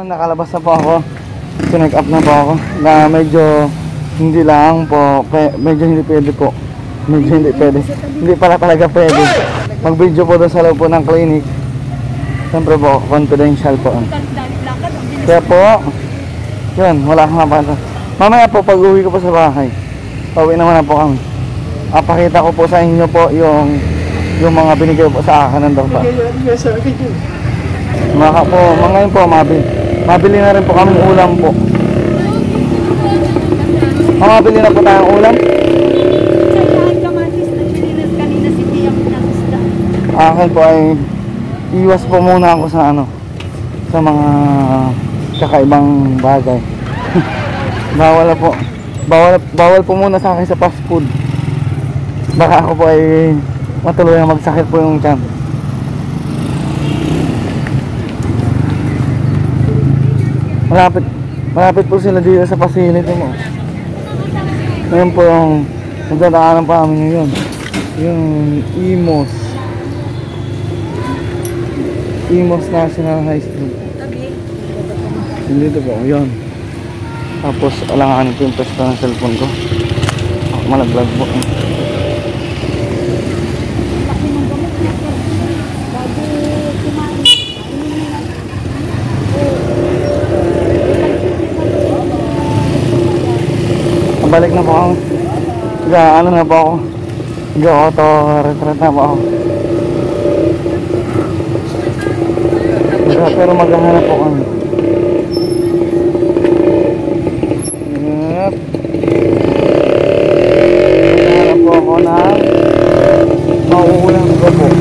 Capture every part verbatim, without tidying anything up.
nakalabas na po ako. Pinag up na po ako. Na medyo hindi lang po, pe, medyo hindi pwede po. Medyo hindi pwede. Hindi pala talaga pwede. Mag-video po doon sa loob po ng clinic. Siyempre po, confidential po. Kaya po, yun, wala akong mapanta. Mamaya po, pag uwi ko po sa bahay, pauwi naman na po kami. Apakita ko po sa inyo po yung yung mga binigay po sa akin ng doktor. Mga po, mga yun po, mabili. Mabili na rin po kami ulam po. Mabili na po tayong ulam. Akin po ay iwas po muna ako sa ano, sa mga kakaibang bagay. Bawal na po. Bawal, bawal po muna sa akin sa fast food. Baka ako po ay matuloy na magsakit po yung tiyan. Malapit, malapit po sila dito sa facility mo. Ngayon po yung nagdadaanan pa kami ngayon. Yung Imos. Imos National High School. Dito po, yun. Tapos alanganin po yung pwesto ng cellphone ko. Malaglag po. Balik na po ako. Ga, ano na po ako. Ga, auto retreat na po ako. Ga, pero maghahanap po kami. Yep. Maghahanap po ako na mauulang ko po.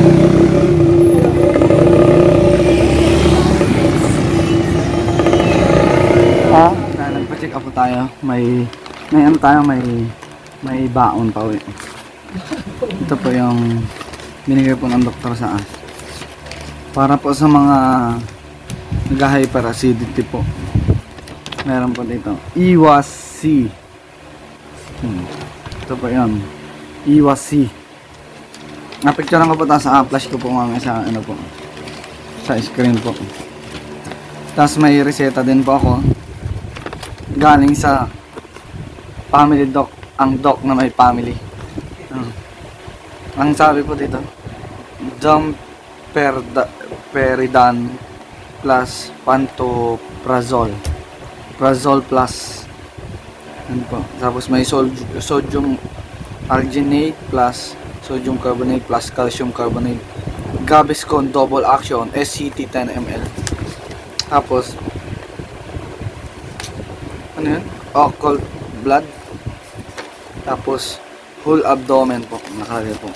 Ha? Nagpa-check up po tayo. May May ano tayo, may may baon pa uwi. Ito po yung binigay po ng doktor sa akin. Para po sa mga nag-hyperacidity po. Meron po dito. Iwas C. Hmm. Ito po yun. Iwas C. Napicturean ko po tayo sa flash ko po mga sa ano po. Sa screen po. Tapos may reseta din po ako. Galing sa family doc, ang doc na may family. Uh, ang sabi po dito, Domperidone plus pantoprazole. Prazole plus. Ano po? Tapos may sol sodium arginate plus sodium carbonate plus calcium carbonate. Gaviscon double action S C T ten milliliters. Tapos ano yun? Occult blood. Tapos whole abdomen po, nakalagay po.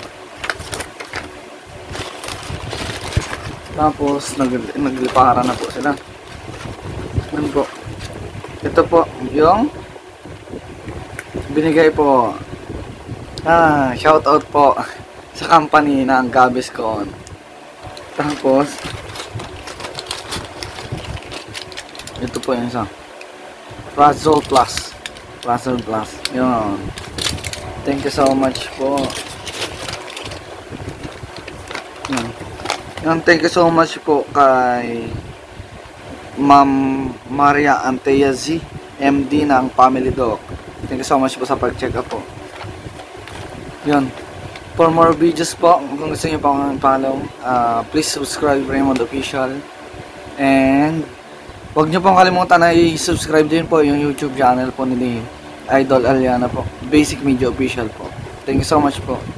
Tapos nag naglipara na po sila. Ano po? Ito po yung binigay po. Ah, shout out po sa company ng Gaviscon. Tapos ito po yung isa. Prazole Plus. Prazole Plus. Yun. Thank you so much po. Yan. Yan, thank you so much po kay Ma'am Maria Antea Z, M D ng Family Doc. Thank you so much po sa pag-check up po. Yan. For more videos po, kung gusto niyo po akong follow, uh, please subscribe Raymond Official. And huwag niyo pong kalimutan na i-subscribe din po yung YouTube channel po ni Idol Aliana po. Basic Media Official po. Thank you so much po.